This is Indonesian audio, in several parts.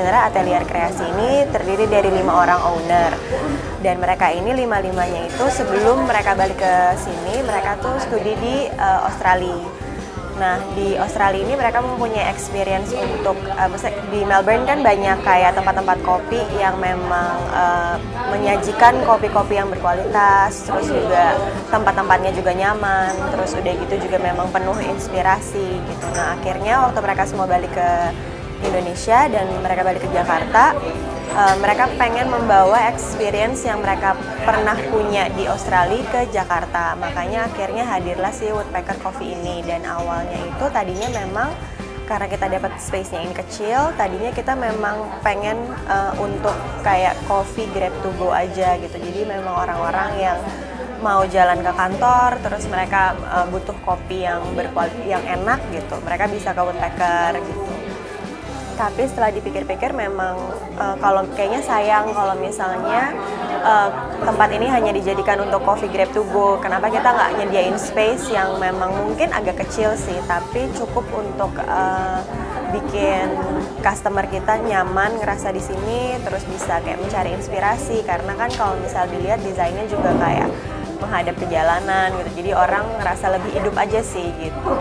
sebenarnya Atelier Kreasi ini terdiri dari 5 orang owner. Dan mereka ini 5-5-nya itu sebelum mereka balik ke sini, mereka tuh studi di Australia. Nah, di Australia ini mereka mempunyai experience untuk, di Melbourne kan banyak kayak tempat-tempat kopi yang memang menyajikan kopi-kopi yang berkualitas, terus juga tempat-tempatnya juga nyaman, terus udah gitu juga memang penuh inspirasi gitu. Nah, akhirnya waktu mereka semua balik ke Indonesia dan mereka balik ke Jakarta, mereka pengen membawa experience yang mereka pernah punya di Australia ke Jakarta. Makanya akhirnya hadirlah si Woodpecker Coffee ini. Dan awalnya itu tadinya memang karena kita dapat space-nya yang kecil, tadinya kita memang pengen untuk kayak coffee grab to go aja gitu. Jadi memang orang-orang yang mau jalan ke kantor, terus mereka butuh kopi yang berkualitas, yang enak gitu, mereka bisa ke Woodpecker gitu. Tapi setelah dipikir-pikir memang kalau kayaknya sayang kalau misalnya tempat ini hanya dijadikan untuk coffee grab to go. Kenapa kita nggak nyediain space yang memang mungkin agak kecil sih, tapi cukup untuk bikin customer kita nyaman ngerasa di sini, terus bisa kayak mencari inspirasi. Karena kan kalau misal dilihat desainnya juga kayak menghadap ke jalanan gitu, jadi orang ngerasa lebih hidup aja sih gitu.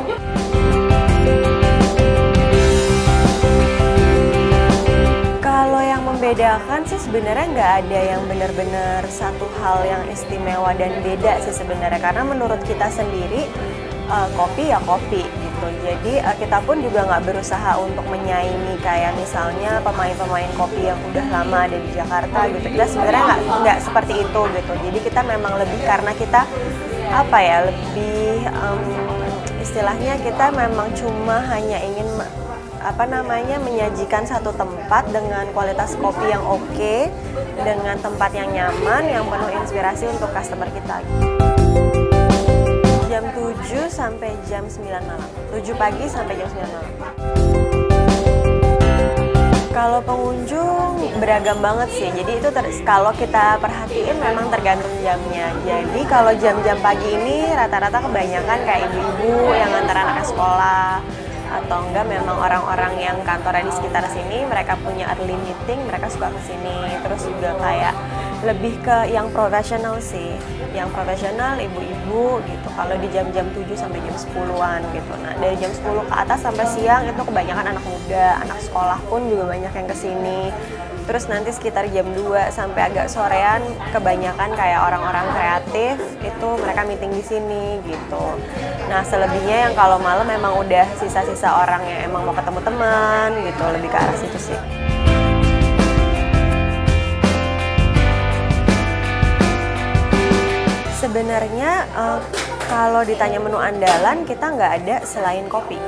Kalau yang membedakan sih sebenarnya nggak ada yang benar-benar satu hal yang istimewa dan beda sih sebenarnya, karena menurut kita sendiri kopi ya kopi gitu. Jadi kita pun juga nggak berusaha untuk menyaingi kayak misalnya pemain-pemain kopi yang udah lama ada di Jakarta gitu. Kita sebenarnya nggak seperti itu gitu. Jadi kita memang lebih karena kita apa ya, lebih istilahnya kita memang cuma hanya ingin menyajikan satu tempat dengan kualitas kopi yang oke, dengan tempat yang nyaman, yang penuh inspirasi untuk customer kita. Jam 7 sampai jam 9 malam, 7 pagi sampai jam 9 malam. Kalau pengunjung beragam banget sih, jadi itu kalau kita perhatiin memang tergantung jamnya. Jadi kalau jam-jam pagi ini rata-rata kebanyakan kayak ibu-ibu yang antar anaknya sekolah, atau enggak memang orang-orang yang kantornya di sekitar sini, mereka punya early meeting, mereka suka kesini. Terus juga kayak lebih ke yang profesional sih, yang profesional ibu-ibu gitu, kalau di jam-jam 7 sampai jam 10-an gitu. Nah dari jam 10 ke atas sampai siang itu kebanyakan anak muda, anak sekolah pun juga banyak yang kesini. Terus nanti sekitar jam 2 sampai agak sorean kebanyakan kayak orang-orang kreatif itu mereka meeting di sini gitu. Nah selebihnya yang kalau malam memang udah sisa-sisa orang yang emang mau ketemu teman gitu, lebih ke arah situ sih. Sebenarnya kalau ditanya menu andalan kita nggak ada selain kopi.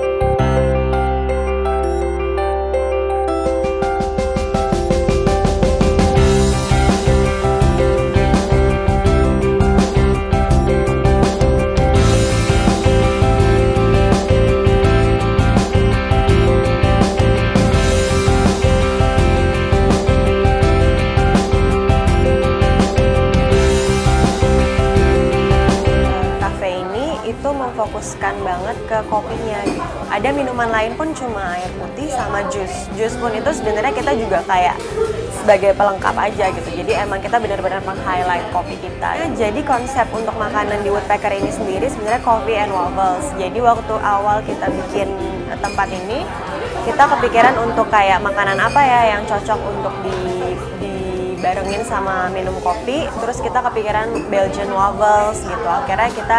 Memfokuskan banget ke kopinya gitu. Ada minuman lain pun cuma air putih sama jus. Jus pun itu sebenarnya kita juga kayak sebagai pelengkap aja gitu. Jadi emang kita benar-benar meng-highlight kopi kita. Jadi konsep untuk makanan di Woodpecker ini sendiri sebenarnya coffee and waffles. Jadi waktu awal kita bikin tempat ini, kita kepikiran untuk kayak makanan apa ya yang cocok untuk dibarengin sama minum kopi. Terus kita kepikiran Belgian waffles gitu. Akhirnya kita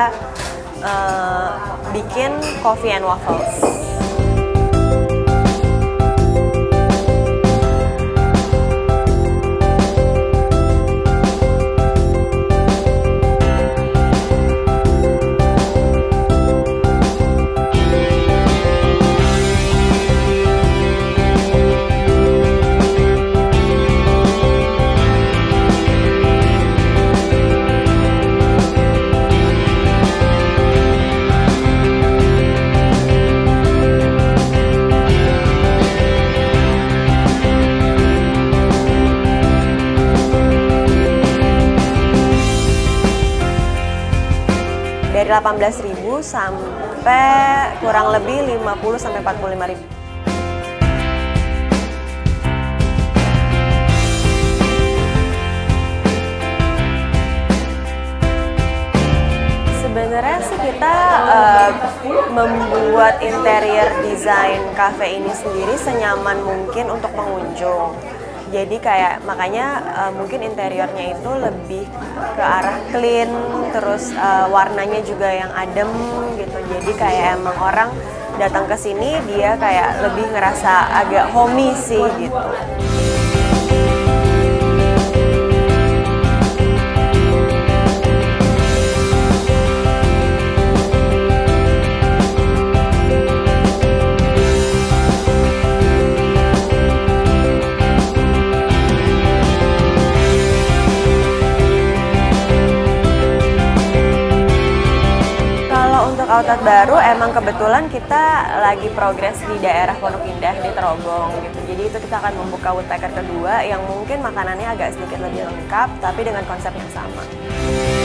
bikin coffee and waffles. Dari 18.000 sampai kurang lebih 50 sampai 45.000. Sebenarnya sih kita membuat interior design cafe ini sendiri senyaman mungkin untuk pengunjung. Jadi kayak makanya mungkin interiornya itu lebih ke arah clean, terus warnanya juga yang adem gitu. Jadi kayak emang orang datang ke sini dia kayak lebih ngerasa agak homey sih gitu. Untuk outlet baru emang kebetulan kita lagi progres di daerah Pondok Indah di Trogong gitu. Jadi itu kita akan membuka woodpecker kedua yang mungkin makanannya agak sedikit lebih lengkap tapi dengan konsep yang sama.